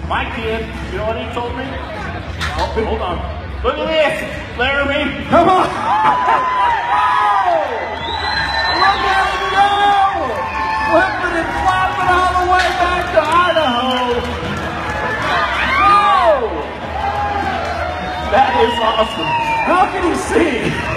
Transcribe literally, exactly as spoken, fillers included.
My kid, you know what he told me? Oh, hold on. Look at this, Laramie. Come on. Look at him go. Flipping and flopping all the way back to Idaho. Oh! That is awesome. How can he see?